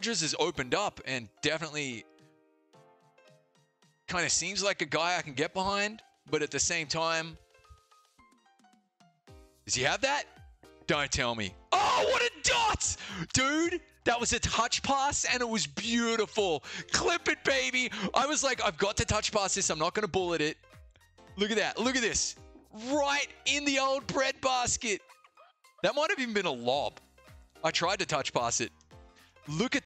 Rogers has opened up and definitely kind of seems like a guy I can get behind, but at the same time, does he have that? Don't tell me. Oh, what a dot! Dude, that was a touch pass and it was beautiful. Clip it, baby. I was like, I've got to touch pass this. I'm not going to bullet it. Look at that. Look at this. Right in the old bread basket. That might have even been a lob. I tried to touch pass it. Look at